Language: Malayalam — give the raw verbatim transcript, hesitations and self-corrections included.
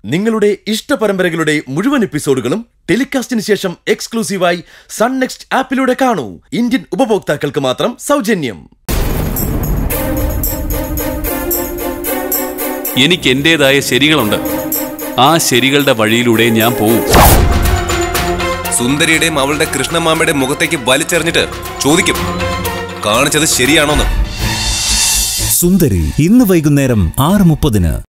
നിങ്ങളുടെ ഇഷ്ട പരമ്പരകളുടെ മുഴുവൻ എപ്പിസോഡുകളും ടെലികാസ്റ്റിന് ശേഷം എക്സ്ക്ലൂസീവായി സൺ നെക്സ്റ്റ് ആപ്പിലൂടെ കാണൂ. ഇന്ത്യൻ ഉപഭോക്താക്കൾക്ക് മാത്രം സൗജന്യം. എനിക്ക് എന്റേതായ ശരികളുണ്ട്. ആ ശരികളുടെ വഴിയിലൂടെ ഞാൻ പോവും. സുന്ദരിയുടെയും അവളുടെ കൃഷ്ണമാമയുടെ മുഖത്തേക്ക് വലിച്ചെറിഞ്ഞിട്ട് ചോദിക്കും, കാണിച്ചത് ശരിയാണോന്ന്. സുന്ദരി ഇന്ന് വൈകുന്നേരം ആറ് മുപ്പതിന്.